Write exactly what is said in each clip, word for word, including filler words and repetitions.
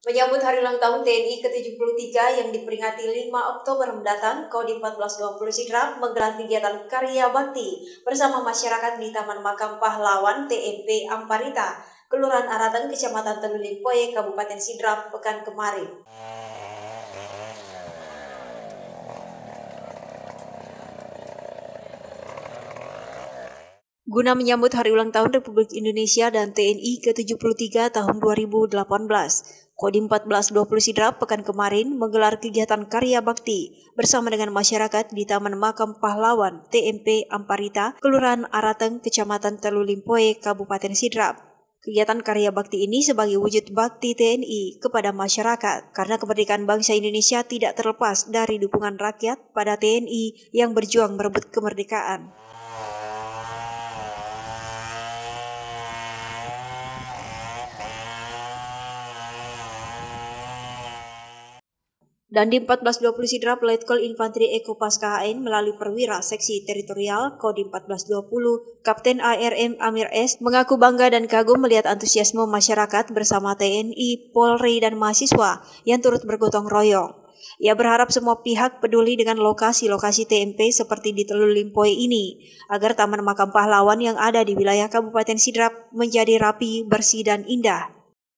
Menyambut hari ulang tahun T N I ke tujuh puluh tiga yang diperingati lima Oktober mendatang, Kodim empat belas dua puluh Sidrap menggelar kegiatan karya bakti bersama masyarakat di Taman Makam Pahlawan T M P Amparita, Kelurahan Aratan, Kecamatan Telulimpoe, Kabupaten Sidrap, pekan kemarin. Guna menyambut hari ulang tahun Republik Indonesia dan T N I ke tujuh puluh tiga tahun dua ribu delapan belas, Kodim empat belas dua puluh Sidrap pekan kemarin menggelar kegiatan karya bakti bersama dengan masyarakat di Taman Makam Pahlawan T M P Amparita, Kelurahan Arateng, Kecamatan Telulimpoe, Kabupaten Sidrap. Kegiatan karya bakti ini sebagai wujud bakti T N I kepada masyarakat karena kemerdekaan bangsa Indonesia tidak terlepas dari dukungan rakyat pada T N I yang berjuang merebut kemerdekaan. Dan di empat belas dua puluh Sidrap, Letkol Infanteri Eko Pasca H N melalui perwira seksi teritorial Kodim empat belas dua puluh, Kapten A R M Amir S mengaku bangga dan kagum melihat antusiasme masyarakat bersama T N I, Polri, dan mahasiswa yang turut bergotong royong. Ia berharap semua pihak peduli dengan lokasi-lokasi T M P seperti di Telulimpoe ini, agar Taman Makam Pahlawan yang ada di wilayah Kabupaten Sidrap menjadi rapi, bersih, dan indah.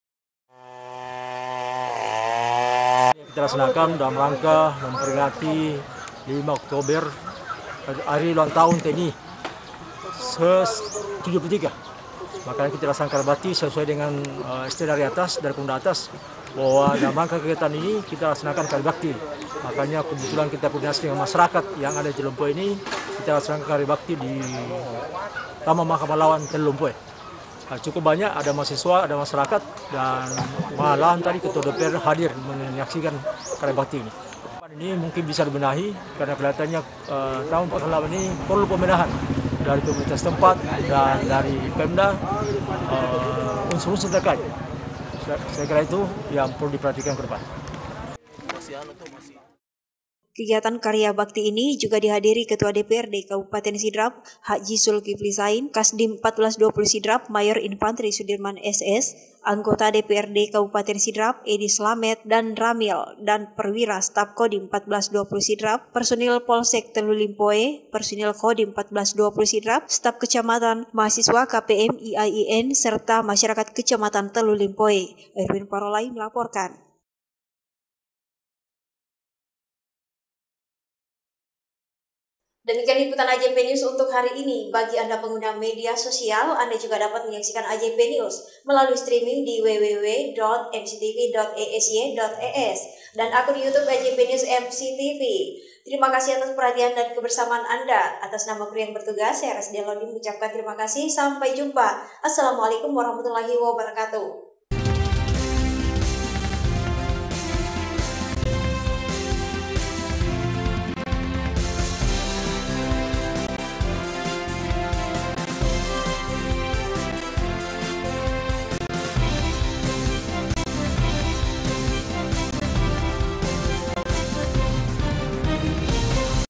Kita laksanakan dalam rangka memperingati lima Oktober hari ulang tahun T N I ke tujuh puluh tiga. Makanya kita laksanakan bakti sesuai dengan uh, istilah dari atas, dari pemuda atas, bahwa dalam rangka kegiatan ini kita laksanakan karya bakti. Makanya kebetulan kita koordinasi dengan masyarakat yang ada di Telulimpoe ini, kita laksanakan karya bakti di Taman Makam Pahlawan Telulimpoe. Nah, cukup banyak, ada mahasiswa, ada masyarakat, dan malahan tadi Ketua D P R hadir menyaksikan karya bakti ini. Ini mungkin bisa dibenahi karena kelihatannya uh, Taman Pahlawan ini perlu pembenahan dari pemerintah setempat dan dari Pemda, uh, unsur-unsur terkait. Saya, saya kira itu yang perlu diperhatikan ke depan. Kegiatan karya bakti ini juga dihadiri Ketua D P R D Kabupaten Sidrap, Haji Zulkifli Zain, Kasdim empat belas dua puluh Sidrap, Mayor Infanteri Sudirman S S, anggota D P R D Kabupaten Sidrap, Edi Slamet, dan Ramil, dan perwira staf Kodim empat belas dua puluh Sidrap, personil Polsek Telulimpoe, personil Kodim empat belas dua puluh Sidrap, staf kecamatan, mahasiswa K P M I A I N, serta masyarakat Kecamatan Telulimpoe. Erwin Parolai melaporkan. Demikian liputan A J P News untuk hari ini. Bagi Anda pengguna media sosial, Anda juga dapat menyaksikan A J P News melalui streaming di w w w dot m c t v dot e s y dot e s dan akun YouTube A J P News M C T V. Terima kasih atas perhatian dan kebersamaan Anda. Atas nama kru yang bertugas, saya Resdia Lodi mengucapkan terima kasih. Sampai jumpa. Assalamualaikum warahmatullahi wabarakatuh.